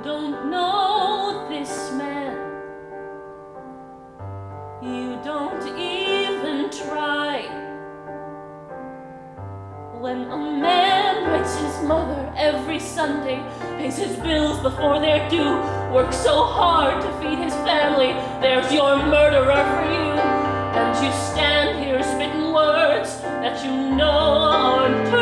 don't know this man. You don't even try. When a man writes his mother every Sunday, pays his bills before they're due, works so hard to feed his family, there's your murderer for you. And you stand here spitting words that you know aren't true.